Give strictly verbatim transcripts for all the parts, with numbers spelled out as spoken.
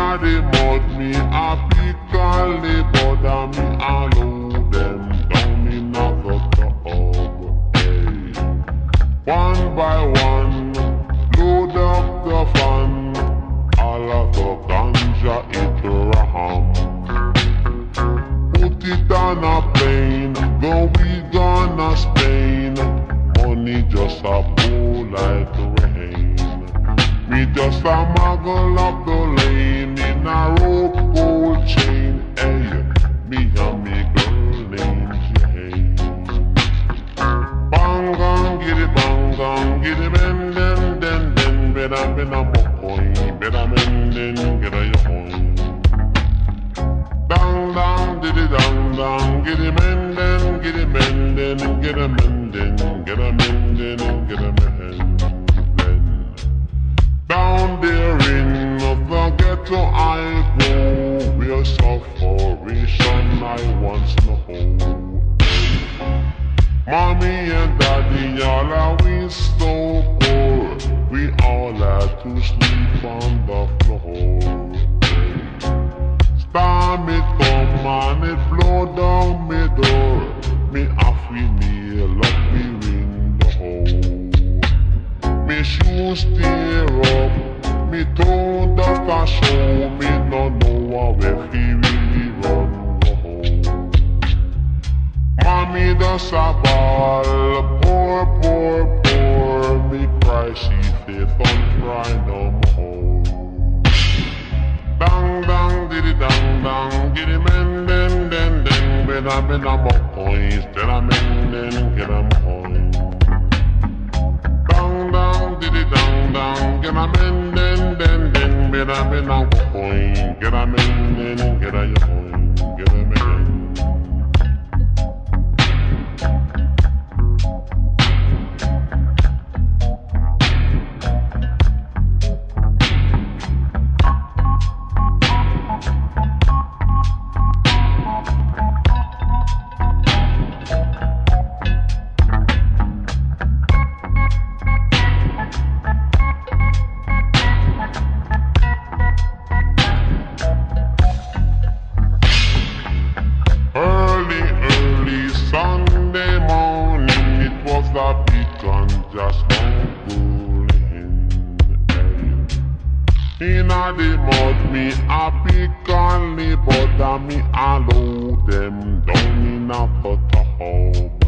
Inna the mud me a pick and lay, but a me a load them down inna the tub. Hey. One by one, load up the fun. All of the ganja it ram. Put it on a plane, go we gonna Spain. Money just a pour like rain. Me just a muggle up the lane in a rope gold chain. Hey, me and me girl named Jane. Bang gang, get it bang gang, get it bend den den den. Better bend a boy, better bend den, get a young. Dang dang, did it dang dang, get it bend den, get it bend den, get a bend den, get a bend den, get a bend den. Down there in the ghetto I go, where sufferation I once know. Mommy and daddy all always so poor, we all had to sleep on the floor. Storm it come and it blow down me door, me off we nail up me window. Me shoes tear up, me toe dust a show, me no know where he really run go home. Mommy does a ball, poor, poor, poor, me cry, she said don't cry no more. Dang, dang, diddy, dang, dang, get him in, den, den, den, better, better, more coins, then I'm in, then get him home. Dang, dang, diddy, dang, dang, get him in, den, den, den, better, better, more coins, get him in, then get him home, get him in. Sunday morning, it was the big Ganja smuggling. Inna the mud, me a pick and lay, but a me a load them down inna the tub.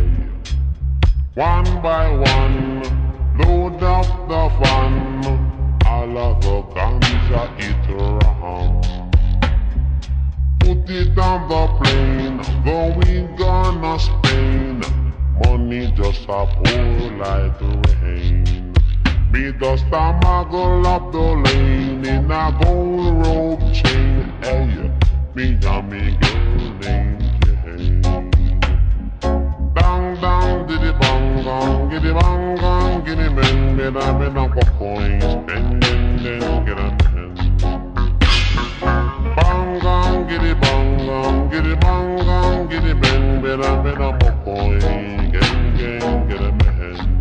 One by one, load up the fun. All of the ganja it ram. Put it on the plane, go we gonna Spain. Money just a pour like rain. Me just a muggle up the lane in a gold rope chain. Hey, me and me girl named Jane. Dang dang, diddy bang gang, giddy bang gang, giddy men, better better for coins, den den den, get a men. Bang gang, giddy bang gang, giddy bang gang, giddy men, better better for coins, gang gang, get a men.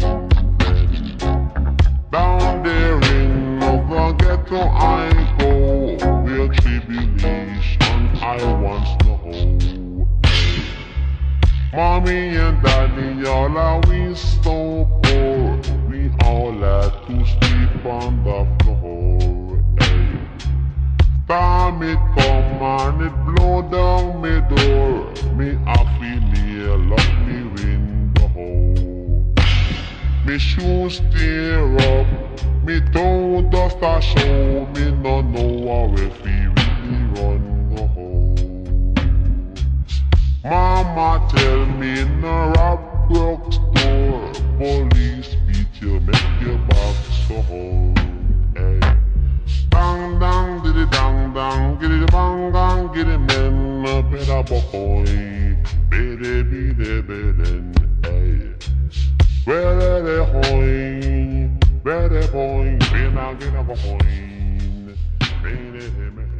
Down there in the ghetto I go, where tribulation I once know. Mommy and daddy all are we so poor, we all had to sleep on the floor. Hey. Storm it come and it blow down me door, me a feel near up me window. Me shoes tear up, me toe dust a show, me no know where if he really run go home. Mama tell me no rob broke store, police beat you, make your back so home. Hey. Dang dang diddy dang dang, giddy bang gang, giddy men, better boy, biddy biddy bidden, hey. Where the hoin, where the boy, when I get up a coin,